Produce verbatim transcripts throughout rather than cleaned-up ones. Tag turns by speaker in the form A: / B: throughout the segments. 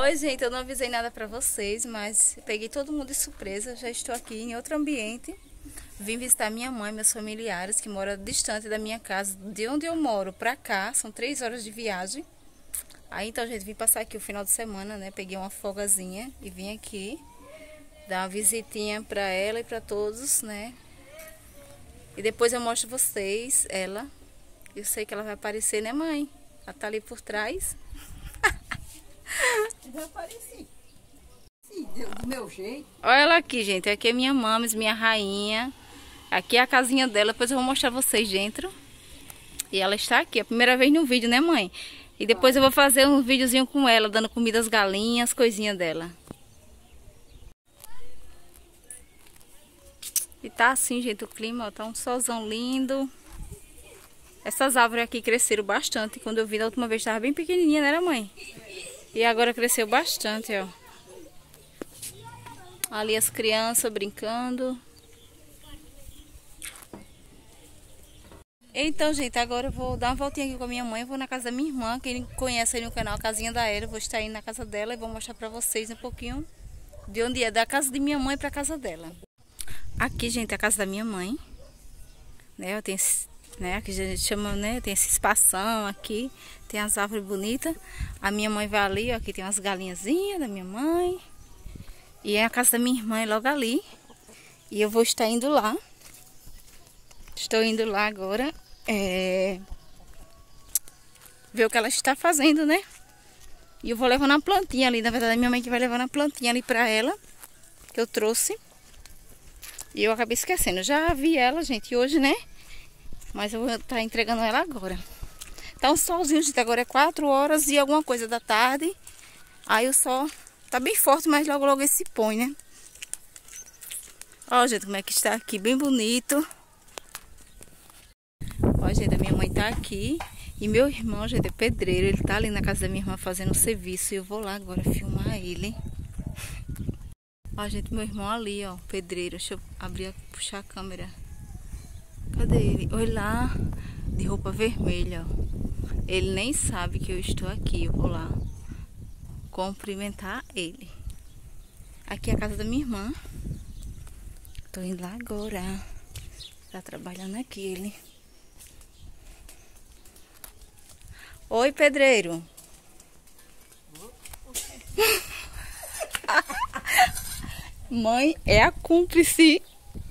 A: Oi, gente, eu não avisei nada pra vocês, mas peguei todo mundo de surpresa. Já estou aqui em outro ambiente. Vim visitar minha mãe, meus familiares, que moram distante da minha casa. De onde eu moro pra cá, são três horas de viagem. Aí, então, gente, vim passar aqui o final de semana, né? Peguei uma folgazinha e vim aqui dar uma visitinha pra ela e pra todos, né? E depois eu mostro vocês, ela. Eu sei que ela vai aparecer, né, mãe? Ela tá ali por trás.
B: Já apareci. Sim, do meu jeito.
A: Olha ela aqui, gente. Aqui é minha mames, minha rainha. Aqui é a casinha dela. Depois eu vou mostrar vocês dentro. E ela está aqui. É a primeira vez no vídeo, né, mãe? E depois eu vou fazer um videozinho com ela, dando comida às galinhas, coisinha dela. E tá assim, gente, o clima, ó, tá um solzão lindo. Essas árvores aqui cresceram bastante. Quando eu vi da última vez, estava bem pequenininha, né, mãe? E agora cresceu bastante, ó. Ali as crianças brincando. Então, gente, agora eu vou dar uma voltinha aqui com a minha mãe. Eu vou na casa da minha irmã. Quem conhece aí no canal, a casinha da Era. Eu vou estar indo na casa dela e vou mostrar pra vocês um pouquinho de onde é. Da casa de minha mãe pra casa dela. Aqui, gente, é a casa da minha mãe. Né, eu tenho esse, né, aqui a gente chama, né, tem esse espação aqui. Tem as árvores bonitas. A minha mãe vai ali, ó, aqui tem umas galinhazinhas da minha mãe. E é a casa da minha irmã, é logo ali. E eu vou estar indo lá. Estou indo lá agora. É... ver o que ela está fazendo, né? E eu vou levando a plantinha ali. Na verdade, a minha mãe que vai levando a plantinha ali pra ela. Que eu trouxe. E eu acabei esquecendo. Já vi ela, gente, hoje, né? Mas eu vou estar entregando ela agora. Tá um solzinho, gente. Agora é quatro horas e alguma coisa da tarde. Aí o sol tá bem forte, mas logo logo ele se põe, né? Ó, gente, como é que está aqui. Bem bonito. Ó, gente, a minha mãe tá aqui. E meu irmão, gente, é pedreiro. Ele tá ali na casa da minha irmã fazendo serviço. E eu vou lá agora filmar ele. Ó, gente, meu irmão ali, ó, pedreiro. Deixa eu abrir, puxar a câmera. Cadê ele? Olha lá, de roupa vermelha, ó. Ele nem sabe que eu estou aqui. Eu vou lá cumprimentar ele. Aqui é a casa da minha irmã. Tô indo lá agora. Tá trabalhando aqui ele. Oi, pedreiro. Mãe é a cúmplice.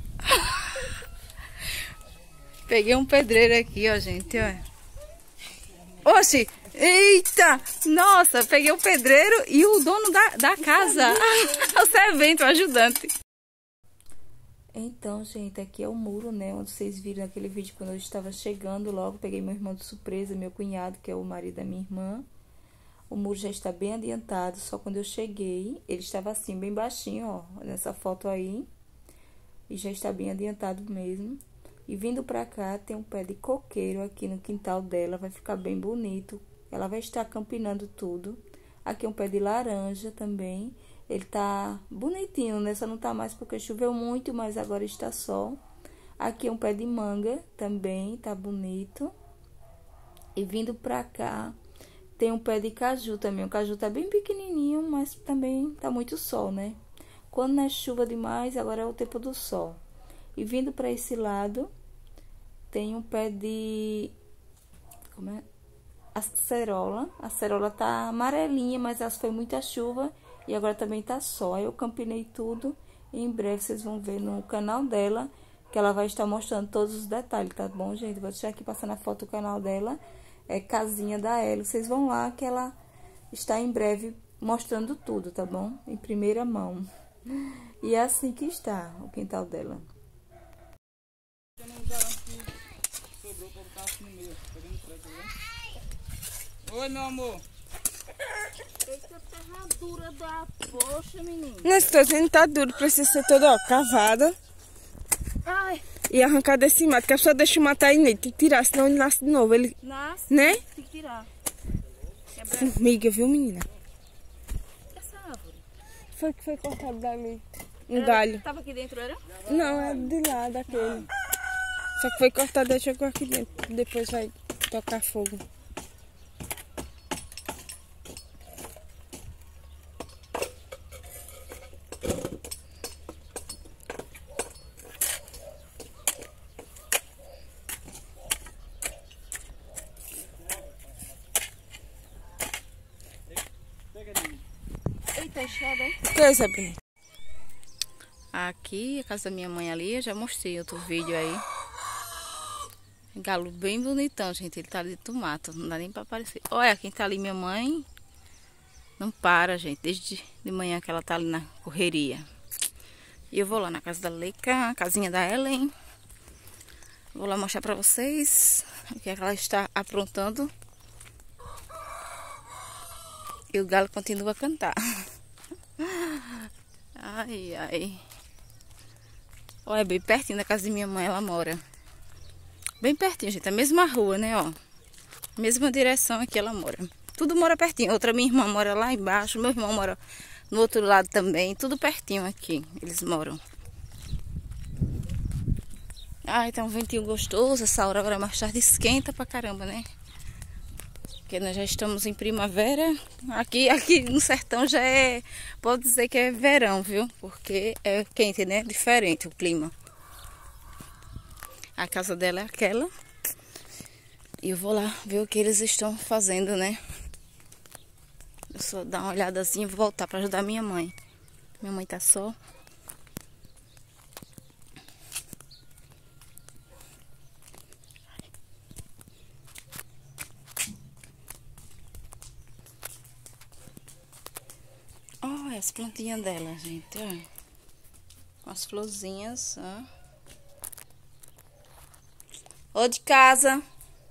A: Peguei um pedreiro aqui, ó, gente, ó. Oxi, eita, nossa, peguei o pedreiro e o dono da, da casa. O servente, o ajudante. Então, gente, aqui é o muro, né, onde vocês viram naquele vídeo quando eu estava chegando logo. Peguei meu irmão de surpresa, meu cunhado, que é o marido da minha irmã. O muro já está bem adiantado, só quando eu cheguei, ele estava assim, bem baixinho, ó, nessa foto aí. E já está bem adiantado mesmo. E vindo pra cá, tem um pé de coqueiro aqui no quintal dela, vai ficar bem bonito. Ela vai estar campinando tudo. Aqui é um pé de laranja também. Ele tá bonitinho, né? Só não tá mais porque choveu muito, mas agora está sol. Aqui é um pé de manga também, tá bonito. E vindo pra cá, tem um pé de caju também. O caju tá bem pequenininho, mas também tá muito sol, né? Quando não é chuva demais, agora é o tempo do sol. E vindo para esse lado, tem um pé de... como é? Acerola. A acerola tá amarelinha, mas ela foi muita chuva e agora também tá sol. Aí eu campinei tudo e em breve vocês vão ver no canal dela, que ela vai estar mostrando todos os detalhes, tá bom, gente? Vou deixar aqui passando a foto do canal dela. É Casinha da Ela. Vocês vão lá que ela está em breve mostrando tudo, tá bom? Em primeira mão. E é assim que está o quintal dela.
C: Oi, meu amor.
A: Eita, terra dura da poxa, menino.
C: Nesse coisinho tá duro, precisa ser todo, ó, cavada.
A: Ai.
C: E arrancar desse mato, que a pessoa deixa o mato aí nele, tem que tirar, senão ele nasce de novo. Ele,
A: nasce,
C: né?
A: Tem que tirar.
C: Formiga, viu, menina?
A: Essa árvore?
C: Foi que foi cortado dali. Um
A: Era,
C: galho.
A: Tava aqui dentro, era?
C: Não, é de lá, daquele. Só que foi cortado e jogou aqui dentro. Depois vai tocar fogo. fechada, hein? O que, Sabrina?
A: Aqui, a casa da minha mãe ali, eu já mostrei outro vídeo aí. Galo bem bonitão, gente. Ele tá ali do mato, não dá nem pra aparecer. Olha, quem tá ali, minha mãe. Não para, gente. Desde de manhã que ela tá ali na correria. E eu vou lá na casa da Leica, a casinha da Ellen. Vou lá mostrar pra vocês o que é que ela está aprontando. E o galo continua a cantar. Ai, ai. Olha, bem pertinho da casa de minha mãe ela mora. Bem pertinho, gente. A mesma rua, né, ó. Mesma direção aqui ela mora. Tudo mora pertinho. Outra minha irmã mora lá embaixo. Meu irmão mora no outro lado também. Tudo pertinho aqui. Eles moram. Ai, tá um ventinho gostoso. Essa hora agora mais tarde esquenta pra caramba, né? Porque nós já estamos em primavera. Aqui, aqui no sertão já é... Pode dizer que é verão, viu? Porque é quente, né? Diferente o clima. A casa dela é aquela. E eu vou lá ver o que eles estão fazendo, né? Eu só dar uma olhadazinha e vou voltar para ajudar minha mãe. Minha mãe tá só. Olha as plantinhas dela, gente. Olha. Com as florzinhas, ó. Ô de casa.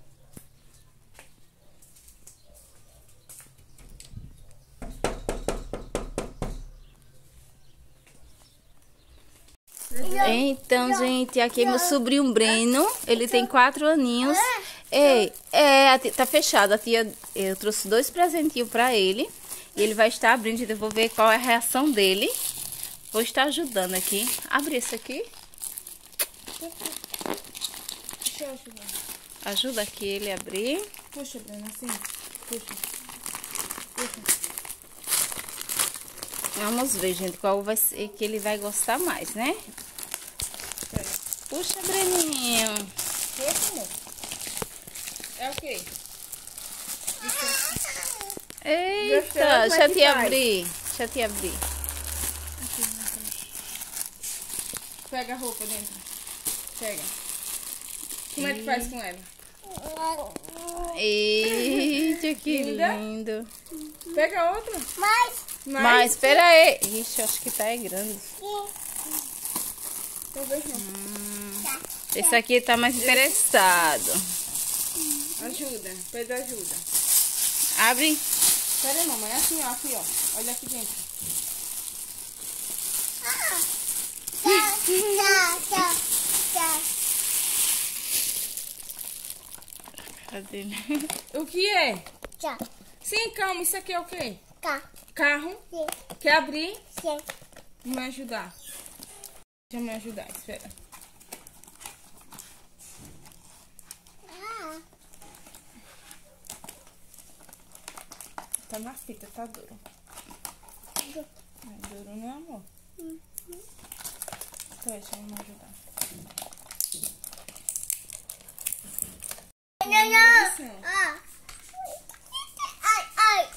A: Então, gente, aqui é meu sobrinho Breno. Ele tem quatro aninhos. Ei, é, a tia, tá fechada. A tia, eu trouxe dois presentinhos pra ele. E ele vai estar abrindo. Eu vou ver qual é a reação dele. Vou estar ajudando aqui. Abre esse aqui.
C: Deixa eu ajudar.
A: Ajuda aqui ele a abrir.
C: Puxa, Breno, assim. Puxa. Puxa.
A: Vamos ver, gente, qual vai ser que ele vai gostar mais, né?
C: Pera.
A: Puxa, Breninho.
C: Esse, amor? É o quê?
A: Eita, deixa eu te abrir. Deixa eu te abrir.
C: Pega a roupa dentro. Pega. Como é que faz com ela?
A: Eita, que
C: Linda.
A: lindo.
C: Pega outra.
B: Mas,
C: Mais.
A: Mas, espera aí. Ixi, acho que tá é grande.
C: Talvez não.
A: Hum, esse aqui tá mais interessado.
C: Ajuda. Pede ajuda.
A: Abre.
C: Pera aí, mamãe. Assim, ó. Aqui, ó. Olha aqui dentro.
B: tchau, tchau, tchau.
A: Cadê?
C: O que é?
B: Tchau.
C: Sim, calma. Isso aqui é o quê?
B: Cá.
C: Carro.
B: Sim.
C: Quer abrir?
B: Sim.
C: Me ajudar. Deixa eu me ajudar. Espera.
B: Ah.
C: Tá na fita, tá duro. Não é duro, né, amor?
B: Uhum.
C: Então, deixa eu me ajudar.
B: Não, não. Ah. Ai, ai.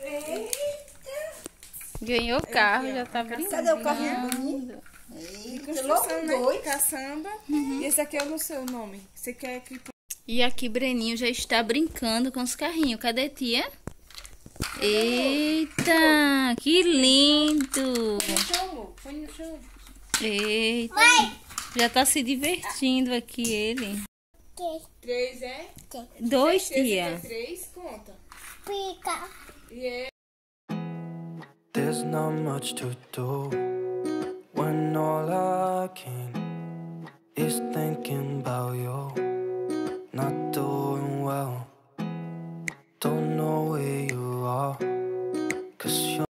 A: Ganhou o carro,
C: Aqui, ó,
A: já tá
C: a caçamba.
B: Cadê o carrinho
A: brincando.
B: bonito?
C: De
B: Eita,
C: construção, né?
B: dois.
C: Caçamba. E esse aqui é o seu nome. Você quer que...
A: E aqui Breninho já está brincando com os carrinhos. Cadê tia? Eita, que lindo!
C: Põe no chão, amor. Põe no chão.
A: Eita, já tá se divertindo aqui ele.
B: Que
C: Três é?
A: Dois,
C: Esse aqui é
A: tia.
C: três, conta.
B: pica.
C: E é...
D: There's not much to do when all I can is thinking about you not doing well.